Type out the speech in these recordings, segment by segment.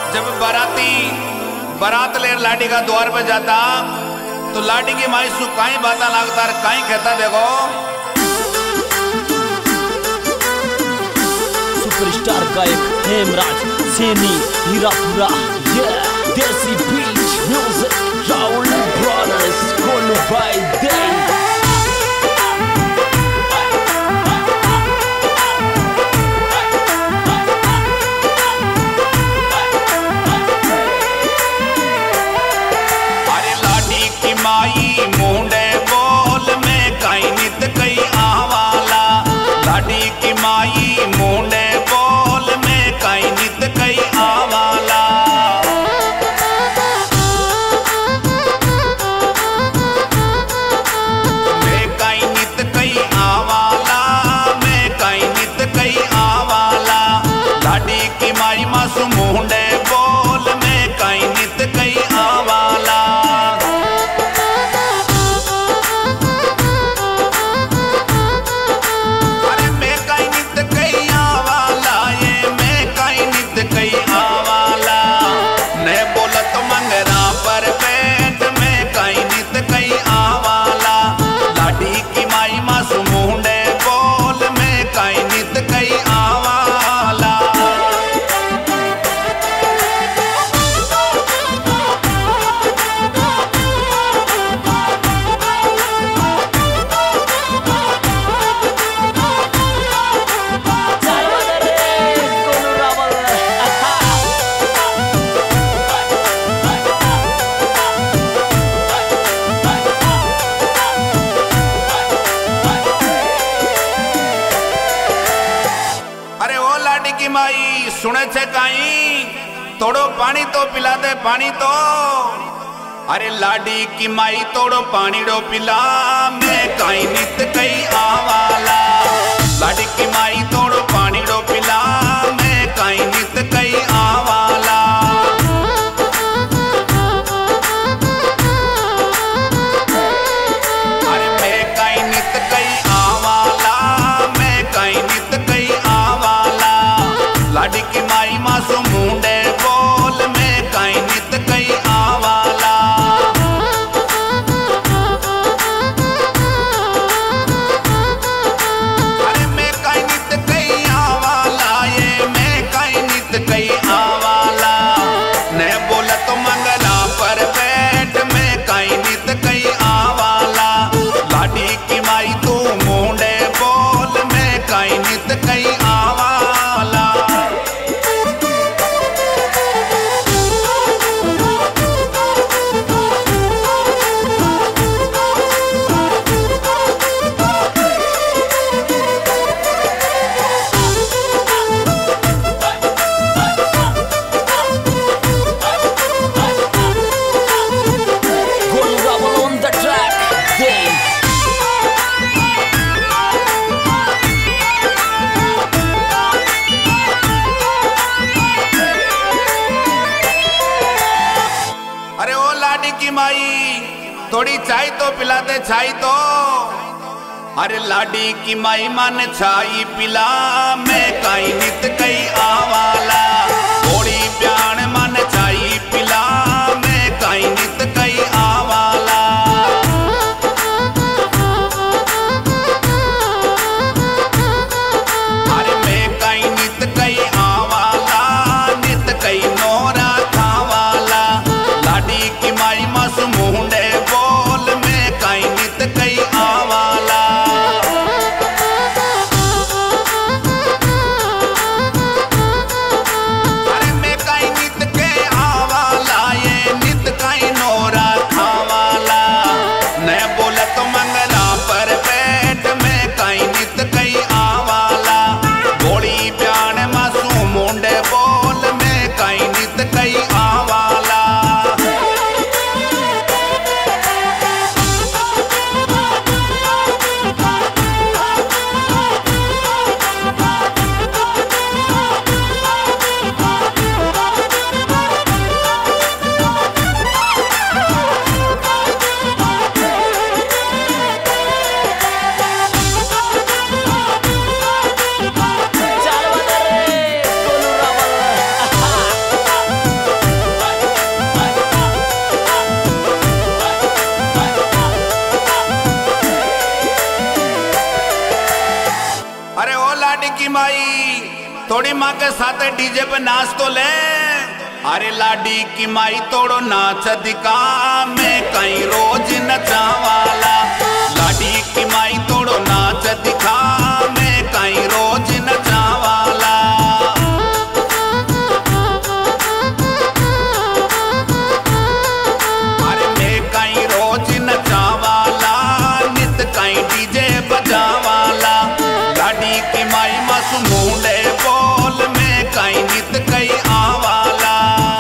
जब बारात ले लाडी का द्वार पे जाता तो लाडी की माई सु काई बाता लागता काई कहता देखो। सुपरस्टार गायक हेमराज सैनी हीरापुरा देसी बीच म्यूजिक राहुल ब्रदर्स कोलू बाय दे। मुंडे बोल में कई नित कई आवाला लाडी की माई मुंडे बोल में कई नित कई आवाला। मैं कई नित कई आवाला मैं कई नित कई आवाला लाडी की माई मासू मुंडे बोल में कई नित कई आवाला। की माई सुने छे काई तोड़ो पानी तो पिला दे पानी तो। अरे लाडी की माई तोड़ो पानी डो पिला मैं काई नित कई आवाला लाडी की माई तोड़ो पानी डो पिला मैं काई नित कई आवाला। अरे मैं काई नित कई आवाला मैं काई नित कई आवाला लाडी की माई मासू मुंडे बोल में कई नित कई आवाला। अरे मैं कई नित कई आवाला ये मैं कई नित कई आवाला ने बोला तो मंगला पर बैठ मैं कई नित कई आवाला लाडी की माई तू मुंडे बोल में कई नित कई आवाला। अरे ओ लाडी की माई थोड़ी चाय तो पिला दे चाय तो। अरे लाडी की माई मन चाय पिला मैं कई नित कई आवाला थोड़ी प्याण मन चाय पिला मैं कई नित कई आवाला। अरे मैं कई नित कई आवाला नित कई नोरा खावाला लाडी की माई मासू मुंडे बोल में कई नित कई आवाला। थोड़ी माँ के साथ डीजे पे नाच तो ले। अरे लाडी की माई तोड़ो नाच दिखा, मैं कहीं रोज नचावाला। लाडी की माई तोड़ो नाच दिखा, मैं कहीं रोज नचावाला। अरे मैं कहीं रोज नचावाला, नित कहीं डीजे बजावाला। लाडी की माई मासू मुंडे बोल, मैं कहीं नित कहीं आवाला।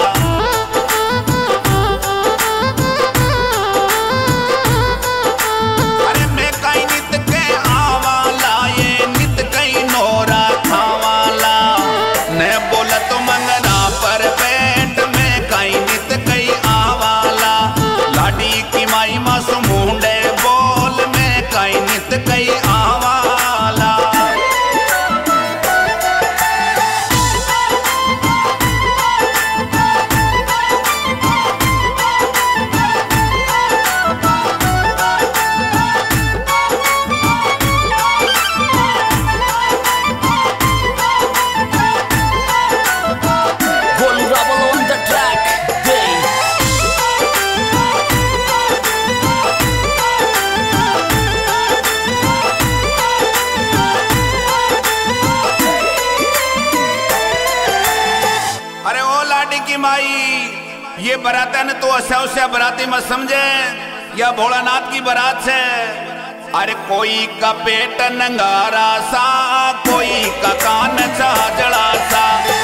अरे मैं कहीं नित कहीं आवाला, ये नित कहीं नोरा खावाला। न बोला तो मंगना पर बैठ, मैं कहीं नित कहीं आवाला। लाडी की माई मासू मुंडे बोल, मैं कहीं नित कहीं आवाला। Golu Rebel on the track. Day. अरे ओ लाडी की माई, ये बरातन तो अच्छा बराती मत समझे, यह भोलानाथ की बारात है। अरे कोई का पेट नंगारा सा, कोई का कान चाजड़ा सा।